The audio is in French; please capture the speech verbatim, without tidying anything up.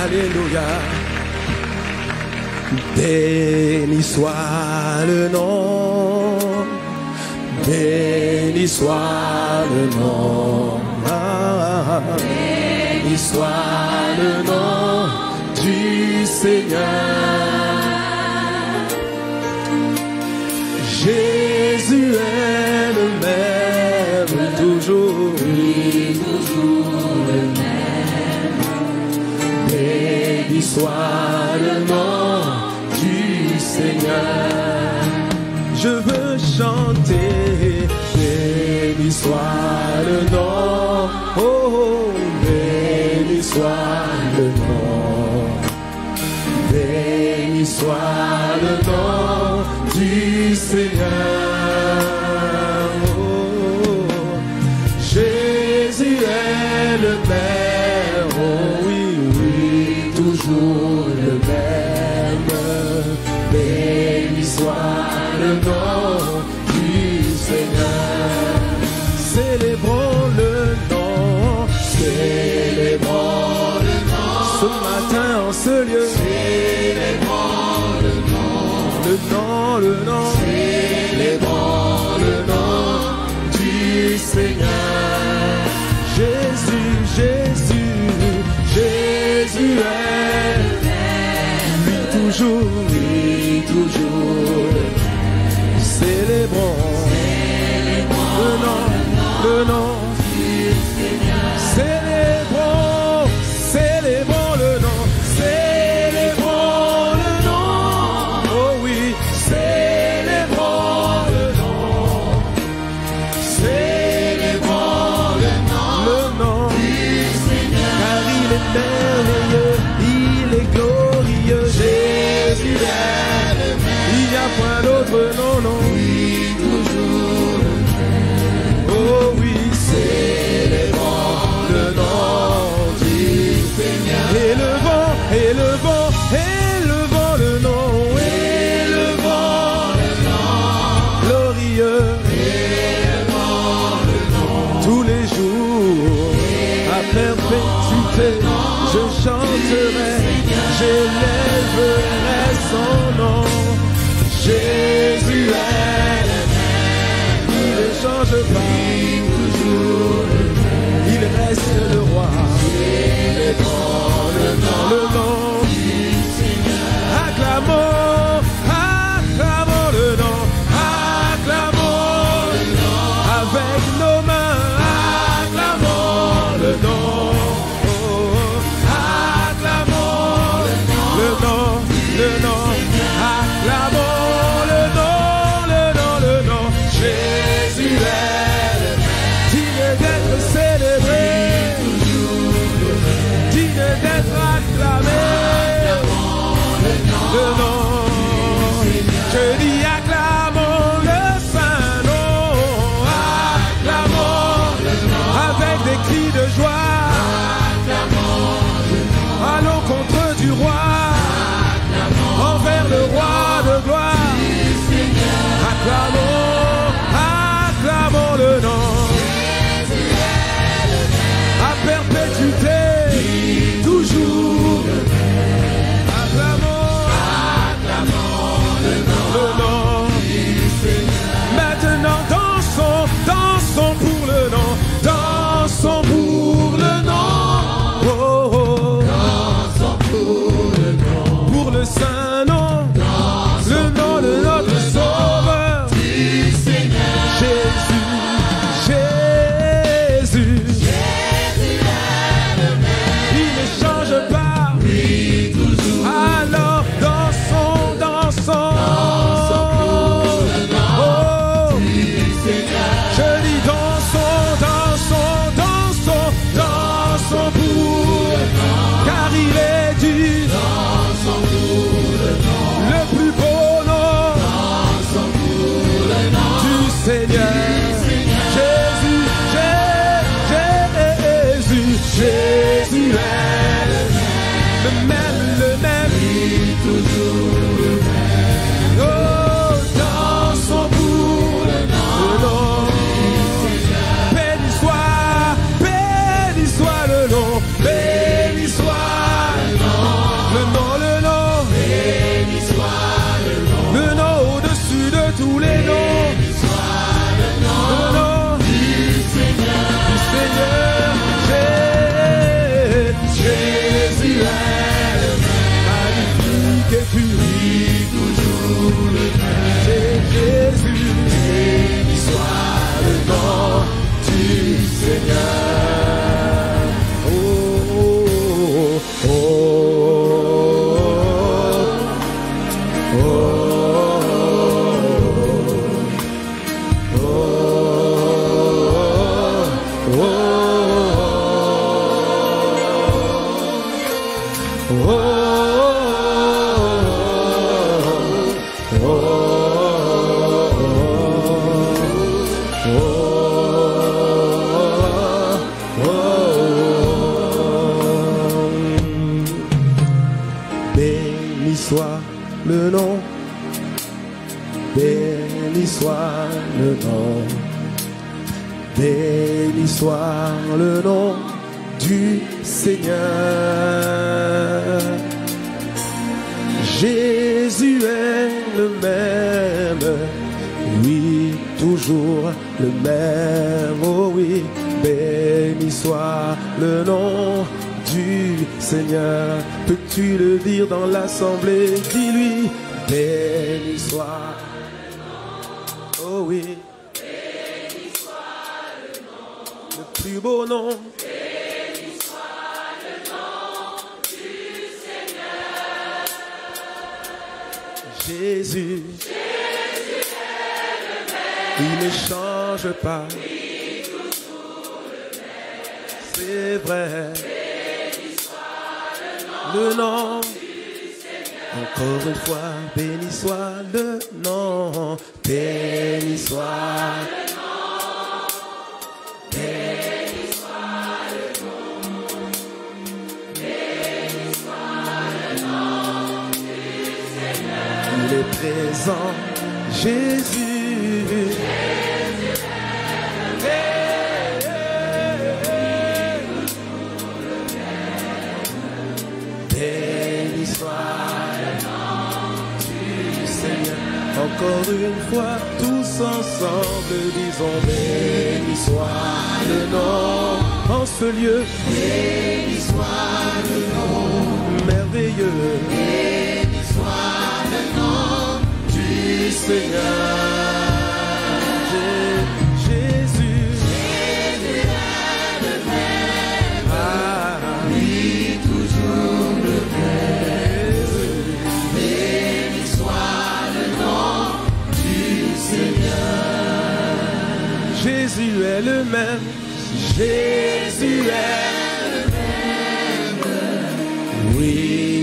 Alléluia. Béni soit le nom, béni soit le nom, ah, béni soit le nom du Seigneur. Jésus est le même, toujours, oui, toujours le même. Béni soit le nom du Seigneur. Je veux chanter, béni soit le nom, oh, oh, béni soit le nom, béni soit le nom du Seigneur. Oh, Jésus est le même, oh oui, oui, toujours le même. Béni soit le nom du Seigneur. Célébrons le nom, célébrons le nom. Ce matin en ce lieu, célébrons le nom, le nom, le nom. Célébrons le nom du Seigneur. Jésus, Jésus, Jésus est lui toujours, lui toujours. Célébrons, célébrons le nom, le nom du Seigneur. Célébrons, célébrons le nom, célébrons le nom. Oh oui, célébrons le nom, célébrons le nom, le nom du Seigneur. Car il est merveilleux, il est glorieux. Jésus est le même. Il n'y a point d'autre nom, non. Oui, toujours le même. Oh oui, célébrons le nom du Seigneur. Élevons, élevons, élevons le nom, élevons le nom glorieux, élevons le nom tous les jours à perpétuité. Je chanterai, j'élèverai son nom. Jésus est le même, il ne change pas, toujours le même. Il reste le roi. Célébrons le nom, le nom du Seigneur. Acclamons, acclamons le nom, acclamons le nom avec nos mains, acclamons le nom, oh, acclamons le nom, le nom, le nom, acclamons. Jésus est le même, digne d'être célébré, digne d'être acclamé. Le nom, je dis acclamons le saint nom, acclamons avec des cris de joie, à l'encontre du roi, envers le roi de gloire. Acclamons, acclamons le nom, à perpétuité, toujours. Acclamons, acclamons le nom, le nom. Maintenant dansons, dansons pour le nom, dansons pour le nom. Oh, oh. Dansons pour le nom, pour le saint nom, le nom de notre Sauveur. Jésus, Jésus, Jésus est le même. Il ne change pas, oui, toujours. Alors dansons, dansons, dansons pour le nom, oh, du Seigneur. Je dis dansons, dansons, dansons, dansons pour le nom, car il est du, dansons pour le nom, le plus beau nom, dansons pour le nom du Seigneur. Jésus, Jésus, Jésus est le même, le même, oui, toujours le même. Oh, dansons pour le nom, le nom. Béni soit, béni soit le nom, oh, oh, oh, oh, oh. Béni soit le nom, béni soit le nom, béni soit le nom du Seigneur. Jésus est le même, oui, toujours le même, oh oui, béni soit le nom du Seigneur. Peux-tu le dire dans l'assemblée? Dis-lui, béni soit, oh oui, béni soit le nom, le plus beau nom. Béni soit le nom du Seigneur. Jésus, Jésus est le même, il ne change pas, oui, toujours le même, c'est vrai. Béni soit le nom, le nom du Seigneur. Encore une fois, béni soit le nom, béni soit le nom, béni soit le nom, béni soit le nom du Seigneur. Il est présent, Jésus. Jésus est le même. Béni soit le nom du Seigneur. Encore une fois, tous ensemble, disons béni soit le nom en ce lieu. Béni soit le nom merveilleux. Béni soit le nom du Seigneur. Jésus, Jésus est le même. Ah, oui, toujours le même. Béni soit le nom du Seigneur. Jésus est le même. Jésus est le même. Oui.